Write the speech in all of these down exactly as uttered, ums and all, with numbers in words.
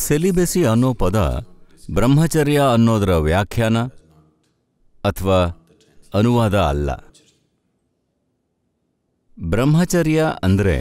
ಸೆಲಿಬೆಸಿ ಅನ್ನೋ ಪದ ಬ್ರಹ್ಮಚರ್ಯ ಅನ್ನೋದರ ವ್ಯಾಖ್ಯಾನ ಅಥವಾ ಅನುವಾದ ಅಲ್ಲ. ಬ್ರಹ್ಮಚರ್ಯ ಅಂದರೆ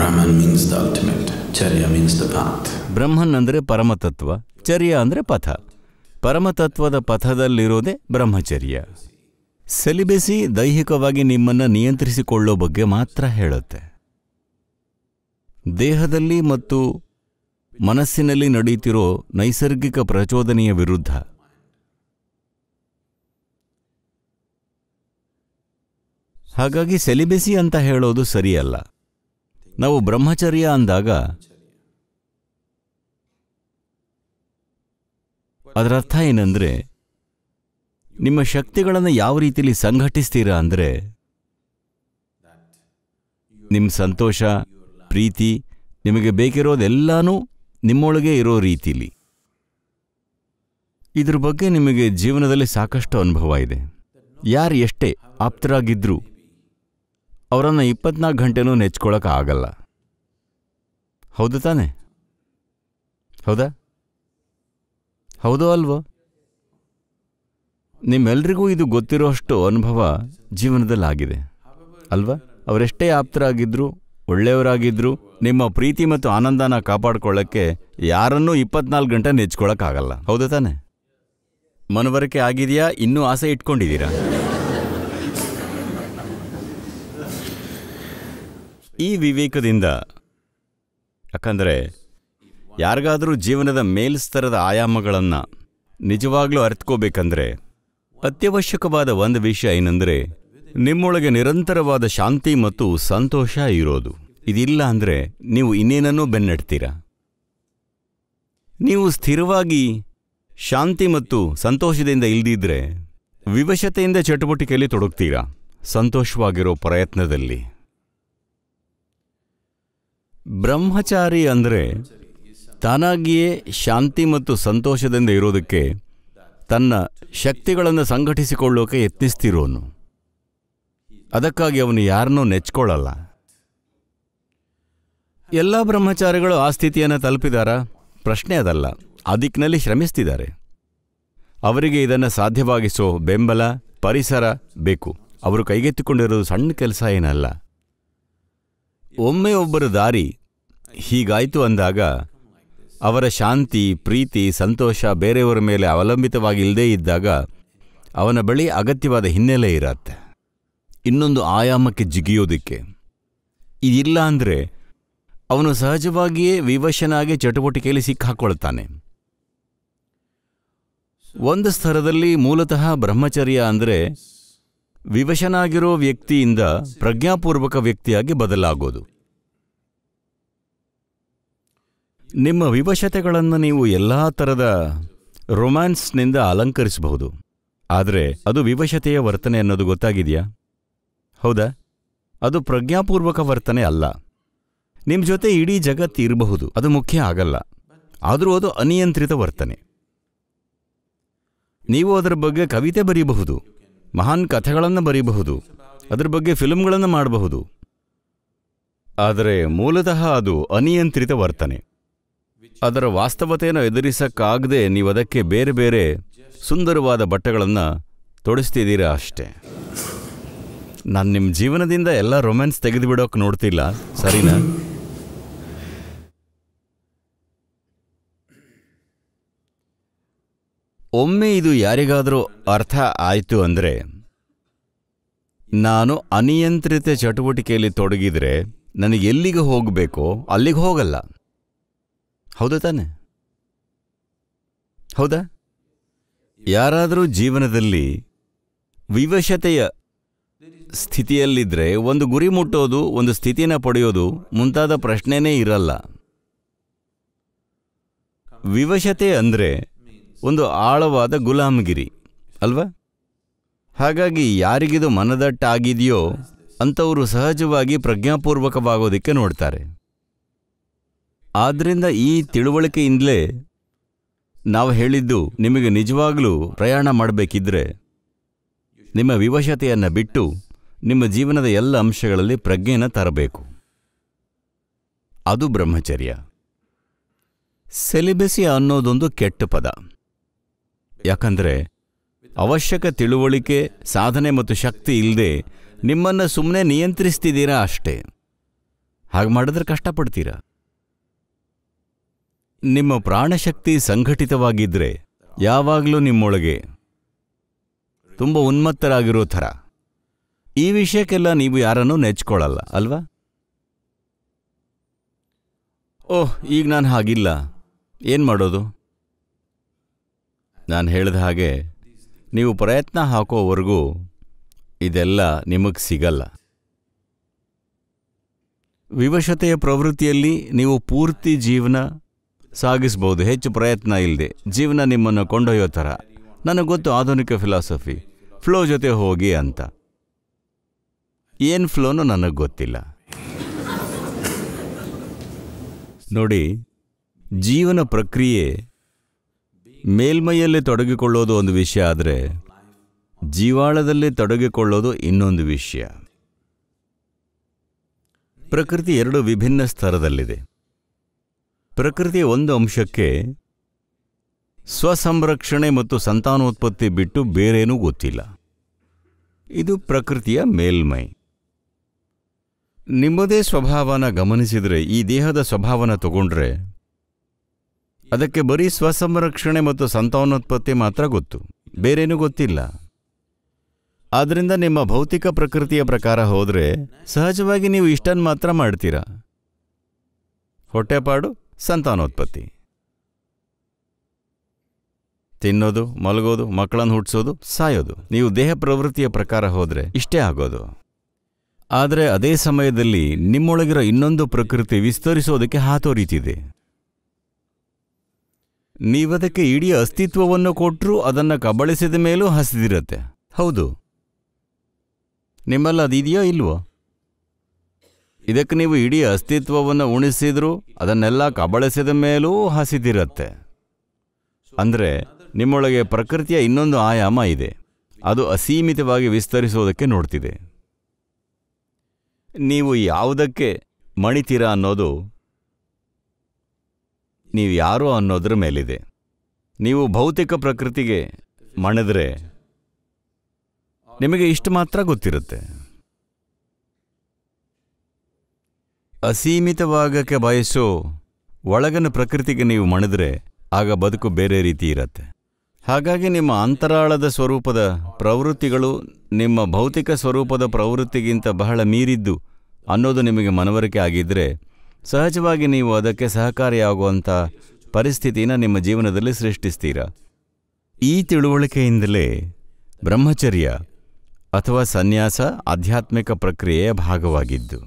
ಬ್ರಹ್ಮನ್ ಅಂದರೆ ಪರಮತತ್ವ, ಚರ್ಯ ಅಂದರೆ ಪಥ. ಪರಮತತ್ವದ ಪಥದಲ್ಲಿರೋದೇ ಬ್ರಹ್ಮಚರ್ಯ. ಸೆಲಿಬೆಸಿ ದೈಹಿಕವಾಗಿ ನಿಮ್ಮನ್ನು ನಿಯಂತ್ರಿಸಿಕೊಳ್ಳೋ ಬಗ್ಗೆ ಮಾತ್ರ ಹೇಳುತ್ತೆ. ದೇಹದಲ್ಲಿ ಮತ್ತು ಮನಸ್ಸಿನಲ್ಲಿ ನಡೆಯುತ್ತಿರೋ ನೈಸರ್ಗಿಕ ಪ್ರಚೋದನೆಯ ವಿರುದ್ಧ. ಹಾಗಾಗಿ ಸೆಲಿಬೆಸಿ ಅಂತ ಹೇಳೋದು ಸರಿಯಲ್ಲ. ನಾವು ಬ್ರಹ್ಮಚರ್ಯ ಅಂದಾಗ ಅದರ ಅರ್ಥ ಏನಂದರೆ, ನಿಮ್ಮ ಶಕ್ತಿಗಳನ್ನು ಯಾವ ರೀತಿಯಲ್ಲಿ ಸಂಘಟಿಸ್ತೀರಾ ಅಂದರೆ, ನಿಮ್ಮ ಸಂತೋಷ, ಪ್ರೀತಿ, ನಿಮಗೆ ಬೇಕಿರೋದೆಲ್ಲನೂ ನಿಮ್ಮೊಳಗೆ ಇರೋ ರೀತಿಲಿ. ಇದ್ರ ಬಗ್ಗೆ ನಿಮಗೆ ಜೀವನದಲ್ಲಿ ಸಾಕಷ್ಟು ಅನುಭವ ಇದೆ. ಯಾರು ಎಷ್ಟೇ ಆಪ್ತರಾಗಿದ್ರೂ ಅವರನ್ನು ಇಪ್ಪತ್ನಾಲ್ಕು ಗಂಟೆನೂ ನೆಚ್ಕೊಳ್ಳೋಕೆ ಆಗಲ್ಲ. ಹೌದು ತಾನೆ? ಹೌದಾ? ಹೌದೋ ಅಲ್ವೋ? ನಿಮ್ಮೆಲ್ರಿಗೂ ಇದು ಗೊತ್ತಿರೋಷ್ಟು ಅನುಭವ ಜೀವನದಲ್ಲಾಗಿದೆ ಅಲ್ವಾ? ಅವರೆಷ್ಟೇ ಆಪ್ತರಾಗಿದ್ದರೂ, ಒಳ್ಳೆಯವರಾಗಿದ್ದರೂ, ನಿಮ್ಮ ಪ್ರೀತಿ ಮತ್ತು ಆನಂದನ ಕಾಪಾಡ್ಕೊಳ್ಳೋಕ್ಕೆ ಯಾರನ್ನೂ ಇಪ್ಪತ್ನಾಲ್ಕು ಗಂಟೆ ನೆಚ್ಕೊಳ್ಳೋಕ್ಕಾಗಲ್ಲ. ಹೌದು ತಾನೆ? ಮನವರಿಕೆ ಆಗಿದೆಯಾ? ಇನ್ನೂ ಆಸೆ ಇಟ್ಕೊಂಡಿದ್ದೀರಾ? ಈ ವಿವೇಕದಿಂದ, ಯಾಕಂದರೆ ಯಾರಿಗಾದರೂ ಜೀವನದ ಮೇಲ್ಸ್ತರದ ಆಯಾಮಗಳನ್ನು ನಿಜವಾಗ್ಲೂ ಅರ್ಥಕೋಬೇಕಂದ್ರೆ ಅತ್ಯವಶ್ಯಕವಾದ ಒಂದು ವಿಷಯ ಏನಂದರೆ, ನಿಮ್ಮೊಳಗೆ ನಿರಂತರವಾದ ಶಾಂತಿ ಮತ್ತು ಸಂತೋಷ ಇರೋದು. ಇದಿಲ್ಲ ಅಂದರೆ ನೀವು ಇನ್ನೇನನ್ನೂ ಬೆನ್ನಟ್ತೀರಾ. ನೀವು ಸ್ಥಿರವಾಗಿ ಶಾಂತಿ ಮತ್ತು ಸಂತೋಷದಿಂದ ಇಲ್ದಿದ್ರೆ ವಿವಶತೆಯಿಂದ ಚಟುವಟಿಕೆಯಲ್ಲಿ ತೊಡಗ್ತೀರಾ, ಸಂತೋಷವಾಗಿರೋ ಪ್ರಯತ್ನದಲ್ಲಿ. ಬ್ರಹ್ಮಚಾರಿ ಅಂದರೆ ತಾನಾಗಿಯೇ ಶಾಂತಿ ಮತ್ತು ಸಂತೋಷದಿಂದ ಇರೋದಕ್ಕೆ ತನ್ನ ಶಕ್ತಿಗಳನ್ನು ಸಂಘಟಿಸಿಕೊಳ್ಳೋಕೆ ಯತ್ನಿಸ್ತಿರೋನು. ಅದಕ್ಕಾಗಿ ಅವನು ಯಾರನ್ನೂ ನೆಚ್ಕೊಳ್ಳಲ್ಲ. ಎಲ್ಲ ಬ್ರಹ್ಮಚಾರಿಗಳು ಆ ಸ್ಥಿತಿಯನ್ನು ತಲುಪಿದಾರಾ? ಪ್ರಶ್ನೆ ಅದಲ್ಲ. ಆ ದಿಕ್ಕಿನಲ್ಲಿ ಶ್ರಮಿಸ್ತಿದ್ದಾರೆ. ಅವರಿಗೆ ಇದನ್ನು ಸಾಧ್ಯವಾಗಿಸೋ ಬೆಂಬಲ, ಪರಿಸರ ಬೇಕು. ಅವರು ಕೈಗೆತ್ತಿಕೊಂಡಿರೋದು ಸಣ್ಣ ಕೆಲಸ ಏನಲ್ಲ. ಒಮ್ಮೆ ಒಬ್ಬರ ದಾರಿ ಹೀಗಾಯಿತು ಅಂದಾಗ ಅವರ ಶಾಂತಿ, ಪ್ರೀತಿ, ಸಂತೋಷ ಬೇರೆಯವರ ಮೇಲೆ ಅವಲಂಬಿತವಾಗಿಲ್ಲದೇ ಇದ್ದಾಗ ಅವನ ಬಳಿ ಅಗತ್ಯವಾದ ಹಿನ್ನೆಲೆ ಇರತ್ತೆ ಇನ್ನೊಂದು ಆಯಾಮಕ್ಕೆ ಜಿಗಿಯೋದಕ್ಕೆ. ಇದಿಲ್ಲ ಅಂದರೆ ಅವನು ಸಹಜವಾಗಿಯೇ ವಿವಶನಾಗಿ ಚಟುವಟಿಕೆಯಲ್ಲಿ ಸಿಕ್ಕಾಕೊಳ್ತಾನೆ. ಒಂದು ಸ್ತರದಲ್ಲಿ ಮೂಲತಃ ಬ್ರಹ್ಮಚರ್ಯ ಅಂದರೆ ವಿವಶನಾಗಿರೋ ವ್ಯಕ್ತಿಯಿಂದ ಪ್ರಜ್ಞಾಪೂರ್ವಕ ವ್ಯಕ್ತಿಯಾಗಿ ಬದಲಾಗೋದು. ನಿಮ್ಮ ವಿವಶತೆಗಳನ್ನು ನೀವು ಎಲ್ಲ ಥರದ ರೊಮ್ಯಾನ್ಸ್ನಿಂದ ಅಲಂಕರಿಸಬಹುದು, ಆದರೆ ಅದು ವಿವಶತೆಯ ವರ್ತನೆ ಅನ್ನೋದು ಗೊತ್ತಾಗಿದೆಯಾ? ಹೌದಾ? ಅದು ಪ್ರಜ್ಞಾಪೂರ್ವಕ ವರ್ತನೆ ಅಲ್ಲ. ನಿಮ್ಮ ಜೊತೆ ಇಡೀ ಜಗತ್ತು ಇರಬಹುದು, ಅದು ಮುಖ್ಯ ಆಗಲ್ಲ. ಆದರೂ ಅದು ಅನಿಯಂತ್ರಿತ ವರ್ತನೆ. ನೀವು ಅದರ ಬಗ್ಗೆ ಕವಿತೆ ಬರೀಬಹುದು, ಮಹಾನ್ ಕಥೆಗಳನ್ನು ಬರೀಬಹುದು, ಅದರ ಬಗ್ಗೆ ಫಿಲ್ಮ್ಗಳನ್ನು ಮಾಡಬಹುದು. ಆದರೆ ಮೂಲತಃ ಅದು ಅನಿಯಂತ್ರಿತ ವರ್ತನೆ. ಅದರ ವಾಸ್ತವತೆಯನ್ನು ಎದುರಿಸಕ್ಕಾಗದೆ ನೀವು ಅದಕ್ಕೆ ಬೇರೆ ಬೇರೆ ಸುಂದರವಾದ ಬಟ್ಟೆಗಳನ್ನು ತೊಡಿಸ್ತಿದ್ದೀರಾ ಅಷ್ಟೇ. ನಾನು ನಿಮ್ಮ ಜೀವನದಿಂದ ಎಲ್ಲ ರೊಮ್ಯಾನ್ಸ್ ತೆಗೆದುಬಿಡೋಕೆ ನೋಡ್ತಿಲ್ಲ, ಸರಿನಾ? ಒಮ್ಮೆ ಇದು ಯಾರಿಗಾದರೂ ಅರ್ಥ ಆಯಿತು ಅಂದರೆ, ನಾನು ಅನಿಯಂತ್ರಿತ ಚಟುವಟಿಕೆಯಲ್ಲಿ ತೊಡಗಿದರೆ ನನಗೆ ಎಲ್ಲಿಗೆ ಹೋಗಬೇಕೋ ಅಲ್ಲಿಗೆ ಹೋಗಲ್ಲ. ಹೌದಾ ತಾನೆ? ಹೌದಾ? ಯಾರಾದರೂ ಜೀವನದಲ್ಲಿ ವಿವಶತೆಯ ಸ್ಥಿತಿಯಲ್ಲಿದ್ದರೆ ಒಂದು ಗುರಿ ಮುಟ್ಟೋದು, ಒಂದು ಸ್ಥಿತಿನ ಪಡೆಯೋದು ಮುಂತಾದ ಪ್ರಶ್ನೆನೇ ಇರಲ್ಲ. ವಿವಶತೆ ಅಂದರೆ ಒಂದು ಆಳವಾದ ಗುಲಾಮಗಿರಿ ಅಲ್ವಾ? ಹಾಗಾಗಿ ಯಾರಿಗಿದು ಮನದಟ್ಟಾಗಿದೆಯೋ ಅಂಥವರು ಸಹಜವಾಗಿ ಪ್ರಜ್ಞಾಪೂರ್ವಕವಾಗೋದಕ್ಕೆ ನೋಡ್ತಾರೆ. ಆದ್ದರಿಂದ ಈ ತಿಳುವಳಿಕೆಯಿಂದಲೇ ನಾವು ಹೇಳಿದ್ದು, ನಿಮಗೆ ನಿಜವಾಗಲೂ ಪ್ರಯಾಣ ಮಾಡಬೇಕಿದ್ರೆ ನಿಮ್ಮ ವಿವಶತೆಯನ್ನು ಬಿಟ್ಟು ನಿಮ್ಮ ಜೀವನದ ಎಲ್ಲ ಅಂಶಗಳಲ್ಲಿ ಪ್ರಜ್ಞೆಯನ್ನು ತರಬೇಕು. ಅದು ಬ್ರಹ್ಮಚರ್ಯ. ಸೆಲಿಬಸಿ ಅನ್ನೋದೊಂದು ಕೆಟ್ಟ ಪದ. ಯಾಕಂದರೆ ಅವಶ್ಯಕ ತಿಳುವಳಿಕೆ, ಸಾಧನೆ ಮತ್ತು ಶಕ್ತಿ ಇಲ್ಲದೆ ನಿಮ್ಮನ್ನು ಸುಮ್ಮನೆ ನಿಯಂತ್ರಿಸ್ತಿದ್ದೀರಾ ಅಷ್ಟೇ. ಹಾಗೆ ಮಾಡಿದ್ರೆ ಕಷ್ಟಪಡ್ತೀರಾ. ನಿಮ್ಮ ಪ್ರಾಣಶಕ್ತಿ ಸಂಘಟಿತವಾಗಿದ್ದರೆ ಯಾವಾಗಲೂ ನಿಮ್ಮೊಳಗೆ ತುಂಬ ಉನ್ಮತ್ತರಾಗಿರೋ ಥರ. ಈ ವಿಷಯಕ್ಕೆಲ್ಲ ನೀವು ಯಾರನ್ನೂ ನೆಚ್ಕೊಳ್ಳಲ್ಲ ಅಲ್ವಾ? ಓಹ್, ಈಗ ನಾನು ಹಾಗಿಲ್ಲ, ಏನು ಮಾಡೋದು? ನಾನು ಹೇಳಿದ ಹಾಗೆ ನೀವು ಪ್ರಯತ್ನ ಹಾಕೋವರೆಗೂ ಇದೆಲ್ಲ ನಿಮಗೆ ಸಿಗಲ್ಲ. ವಿವಶತೆಯ ಪ್ರವೃತ್ತಿಯಲ್ಲಿ ನೀವು ಪೂರ್ತಿ ಜೀವನ ಸಾಗಿಸ್ಬೋದು, ಹೆಚ್ಚು ಪ್ರಯತ್ನ ಇಲ್ಲದೆ. ಜೀವನ ನಿಮ್ಮನ್ನು ಕೊಂಡೊಯ್ಯೋ ಥರ. ನನಗೆ ಗೊತ್ತು ಆಧುನಿಕ ಫಿಲಾಸಫಿ, ಫ್ಲೋ ಜೊತೆ ಹೋಗಿ ಅಂತ. ಏನು ಫ್ಲೋನೂ ನನಗೆ ಗೊತ್ತಿಲ್ಲ. ನೋಡಿ, ಜೀವನ ಪ್ರಕ್ರಿಯೆ ಮೇಲ್ಮೈಯಲ್ಲಿ ತೊಡಗಿಕೊಳ್ಳೋದು ಒಂದು ವಿಷಯ ಆದರೆ ಜೀವಾಳದಲ್ಲಿ ತೊಡಗಿಕೊಳ್ಳೋದು ಇನ್ನೊಂದು ವಿಷಯ. ಪ್ರಕೃತಿ ಎರಡು ವಿಭಿನ್ನ ಸ್ತರದಲ್ಲಿದೆ. ಪ್ರಕೃತಿಯ ಒಂದು ಅಂಶಕ್ಕೆ ಸ್ವಸಂರಕ್ಷಣೆ ಮತ್ತು ಸಂತಾನೋತ್ಪತ್ತಿ ಬಿಟ್ಟು ಬೇರೇನೂ ಗೊತ್ತಿಲ್ಲ. ಇದು ಪ್ರಕೃತಿಯ ಮೇಲ್ಮೈ. ನಿಮ್ಮದೇ ಸ್ವಭಾವನ ಗಮನಿಸಿದರೆ, ಈ ದೇಹದ ಸ್ವಭಾವನ ತಗೊಂಡ್ರೆ ಅದಕ್ಕೆ ಬರೀ ಸ್ವಸಂರಕ್ಷಣೆ ಮತ್ತು ಸಂತಾನೋತ್ಪತ್ತಿ ಮಾತ್ರ ಗೊತ್ತು, ಬೇರೇನೂ ಗೊತ್ತಿಲ್ಲ. ಆದ್ದರಿಂದ ನಿಮ್ಮ ಭೌತಿಕ ಪ್ರಕೃತಿಯ ಪ್ರಕಾರ ಹೋದರೆ ಸಹಜವಾಗಿ ನೀವು ಇಷ್ಟನ್ನು ಮಾತ್ರ ಮಾಡ್ತೀರಾ: ಹೊಟ್ಟೆಪಾಡು, ಸಂತಾನೋತ್ಪತ್ತಿ, ತಿನ್ನೋದು, ಮಲಗೋದು, ಮಕ್ಕಳನ್ನು ಹುಟ್ಟಿಸೋದು, ಸಾಯೋದು. ನೀವು ದೇಹ ಪ್ರವೃತ್ತಿಯ ಪ್ರಕಾರ ಹೋದರೆ ಇಷ್ಟೇ ಆಗೋದು. ಆದರೆ ಅದೇ ಸಮಯದಲ್ಲಿ ನಿಮ್ಮೊಳಗಿರೋ ಇನ್ನೊಂದು ಪ್ರಕೃತಿ ವಿಸ್ತರಿಸೋದಕ್ಕೆ ಹಾತೊರೀತಿದೆ. ನೀವದಕ್ಕೆ ಇಡೀ ಅಸ್ತಿತ್ವವನ್ನು ಕೊಟ್ಟರೂ ಅದನ್ನು ಕಬಳಿಸಿದ ಮೇಲೂ ಹಸಿದಿರುತ್ತೆ. ಹೌದು, ನಿಮ್ಮಲ್ಲಿ ಅದಿದೆಯೋ ಇಲ್ವೋ? ಇದಕ್ಕೆ ನೀವು ಇಡೀ ಅಸ್ತಿತ್ವವನ್ನು ಉಣಿಸಿದ್ರೂ ಅದನ್ನೆಲ್ಲ ಕಬಳಿಸಿದ ಮೇಲೂ ಹಸಿದಿರುತ್ತೆ. ಅಂದರೆ ನಿಮ್ಮೊಳಗೆ ಪ್ರಕೃತಿಯ ಇನ್ನೊಂದು ಆಯಾಮ ಇದೆ, ಅದು ಅಸೀಮಿತವಾಗಿ ವಿಸ್ತರಿಸೋದಕ್ಕೆ ನೋಡ್ತಿದೆ. ನೀವು ಯಾವುದಕ್ಕೆ ಮಣಿತೀರಾ ಅನ್ನೋದು ನೀವು ಯಾರೋ ಅನ್ನೋದ್ರ ಮೇಲಿದೆ. ನೀವು ಭೌತಿಕ ಪ್ರಕೃತಿಗೆ ಮಣಿದ್ರೆ ನಿಮಗೆ ಇಷ್ಟು ಮಾತ್ರ ಗೊತ್ತಿರುತ್ತೆ. ಅಸೀಮಿತವಾಗಕ್ಕೆ ಬಯಸೋ ಒಳಗಿನ ಪ್ರಕೃತಿಗೆ ನೀವು ಮಣಿದ್ರೆ ಆಗ ಬದುಕು ಬೇರೆ ರೀತಿ ಇರುತ್ತೆ. ಹಾಗಾಗಿ ನಿಮ್ಮ ಅಂತರಾಳದ ಸ್ವರೂಪದ ಪ್ರವೃತ್ತಿಗಳು ನಿಮ್ಮ ಭೌತಿಕ ಸ್ವರೂಪದ ಪ್ರವೃತ್ತಿಗಿಂತ ಬಹಳ ಮೀರಿದ್ದು ಅನ್ನೋದು ನಿಮಗೆ ಮನವರಿಕೆ ಆಗಿದ್ದರೆ ಸಹಜವಾಗಿ ನೀವು ಅದಕ್ಕೆ ಸಹಕಾರಿಯಾಗುವಂಥ ಪರಿಸ್ಥಿತಿನ ನಿಮ್ಮ ಜೀವನದಲ್ಲಿ ಸೃಷ್ಟಿಸ್ತೀರ. ಈ ತಿಳುವಳಿಕೆಯಿಂದಲೇ ಬ್ರಹ್ಮಚರ್ಯ ಅಥವಾ ಸನ್ಯಾಸ ಆಧ್ಯಾತ್ಮಿಕ ಪ್ರಕ್ರಿಯೆಯ ಭಾಗವಾಗಿದ್ದು.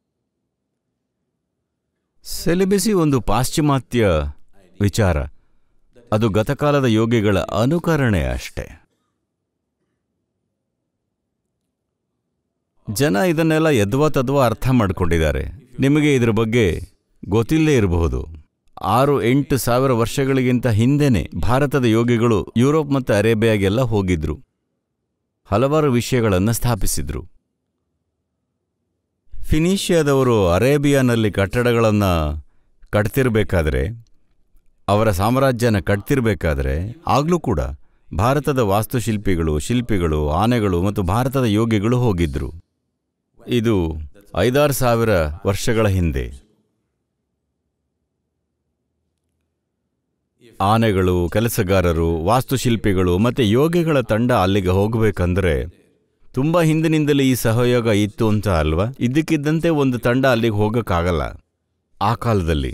ಸೆಲಿಬಸಿ ಒಂದು ಪಾಶ್ಚಿಮಾತ್ಯ ವಿಚಾರ, ಅದು ಗತಕಾಲದ ಯೋಗಿಗಳ ಅನುಕರಣೆ ಅಷ್ಟೆ. ಜನ ಇದನ್ನೆಲ್ಲ ಯದ್ವಾ ತದ್ವಾ ಅರ್ಥ ಮಾಡಿಕೊಂಡಿದ್ದಾರೆ. ನಿಮಗೆ ಇದರ ಬಗ್ಗೆ ಗೊತ್ತಿಲ್ಲದೇ ಇರಬಹುದು. ಆರು ಎಂಟು ಸಾವಿರ ವರ್ಷಗಳಿಗಿಂತ ಹಿಂದೆನೇ ಭಾರತದ ಯೋಗಿಗಳು ಯುರೋಪ್ ಮತ್ತು ಅರೇಬಿಯಾಗೆಲ್ಲ ಹೋಗಿದ್ರು, ಹಲವಾರು ವಿಷಯಗಳನ್ನು ಸ್ಥಾಪಿಸಿದ್ರು. ಫಿನಿಷಿಯಾದವರು ಅರೇಬಿಯಾನಲ್ಲಿ ಕಟ್ಟಡಗಳನ್ನು ಕಟ್ತಿರಬೇಕಾದ್ರೆ, ಅವರ ಸಾಮ್ರಾಜ್ಯನ ಕಟ್ತಿರಬೇಕಾದ್ರೆ ಆಗಲೂ ಕೂಡ ಭಾರತದ ವಾಸ್ತುಶಿಲ್ಪಿಗಳು, ಶಿಲ್ಪಿಗಳು, ಆನೆಗಳು ಮತ್ತು ಭಾರತದ ಯೋಗಿಗಳು ಹೋಗಿದ್ರು. ಇದು ಐದಾರು ಸಾವಿರ ವರ್ಷಗಳ ಹಿಂದೆ. ಆನೆಗಳು, ಕೆಲಸಗಾರರು, ವಾಸ್ತುಶಿಲ್ಪಿಗಳು ಮತ್ತು ಯೋಗಿಗಳ ತಂಡ ಅಲ್ಲಿಗೆ ಹೋಗಬೇಕಂದ್ರೆ ತುಂಬ ಹಿಂದಿನಿಂದಲೇ ಈ ಸಹಯೋಗ ಇತ್ತು ಅಂತ ಅಲ್ವಾ? ಇದ್ದಕ್ಕಿದ್ದಂತೆ ಒಂದು ತಂಡ ಅಲ್ಲಿಗೆ ಹೋಗೋಕ್ಕಾಗಲ್ಲ ಆ ಕಾಲದಲ್ಲಿ.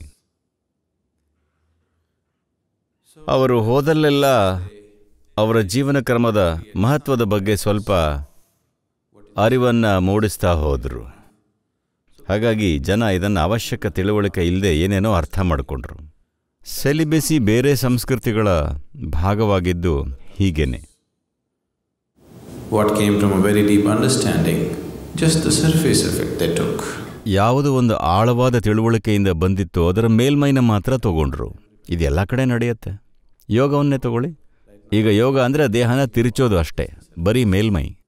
ಅವರು ಹೋದಲ್ಲೆಲ್ಲ ಅವರ ಜೀವನ ಕ್ರಮದ ಮಹತ್ವದ ಬಗ್ಗೆ ಸ್ವಲ್ಪ ಅರಿವನ್ನು ಮೂಡಿಸ್ತಾ ಹೋದರು. ಹಾಗಾಗಿ ಜನ ಇದನ್ನು ಅವಶ್ಯಕ ತಿಳುವಳಿಕೆ ಇಲ್ಲದೆ ಏನೇನೋ ಅರ್ಥ ಮಾಡಿಕೊಂಡ್ರು. ಸೆಲಿಬಸಿ ಬೇರೆ ಸಂಸ್ಕೃತಿಗಳ ಭಾಗವಾಗಿದ್ದು ಹೀಗೇನೆ. What came from a very deep understanding, just the surface effect they took. ಯಾವುದು ಒಂದು ಆಳವಾದ ತಿಳುವಳಿಕೆಯಿಂದ ಬಂದಿತ್ತು ಅದರ ಮೇಲ್ಮೈನ ಮಾತ್ರ ತಗೊಂಡ್ರು. ಇದೆಲ್ಲ ಕಡೆ ನಡೆಯುತ್ತೆ. ಯೋಗವನ್ನೇ ತಗೊಳ್ಳಿ. ಈಗ ಯೋಗ ಅಂದರೆ ದೇಹನ ತಿರುಚೋದು ಅಷ್ಟೇ, ಬರೀ ಮೇಲ್ಮೈ.